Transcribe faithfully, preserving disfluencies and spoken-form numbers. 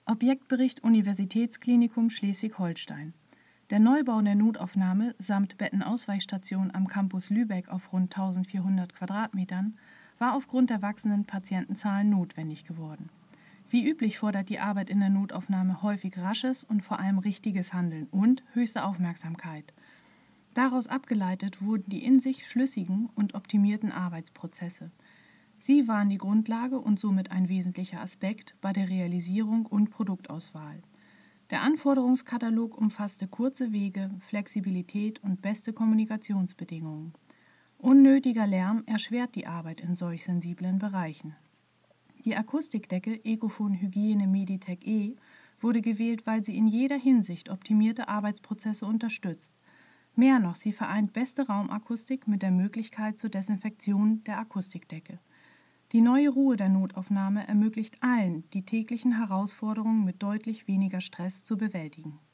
Objektbericht Universitätsklinikum Schleswig-Holstein. Der Neubau der Notaufnahme samt Bettenausweichstation am Campus Lübeck auf rund eintausendvierhundert Quadratmetern war aufgrund der wachsenden Patientenzahlen notwendig geworden. Wie üblich fordert die Arbeit in der Notaufnahme häufig rasches und vor allem richtiges Handeln und höchste Aufmerksamkeit. Daraus abgeleitet wurden die in sich schlüssigen und optimierten Arbeitsprozesse. Sie waren die Grundlage und somit ein wesentlicher Aspekt bei der Realisierung und Produktauswahl. Der Anforderungskatalog umfasste kurze Wege, Flexibilität und beste Kommunikationsbedingungen. Unnötiger Lärm erschwert die Arbeit in solch sensiblen Bereichen. Die Akustikdecke Ecofon Hygiene Meditec E wurde gewählt, weil sie in jeder Hinsicht optimierte Arbeitsprozesse unterstützt. Mehr noch, sie vereint beste Raumakustik mit der Möglichkeit zur Desinfektion der Akustikdecke. Die neue Ruhe der Notaufnahme ermöglicht allen, die täglichen Herausforderungen mit deutlich weniger Stress zu bewältigen.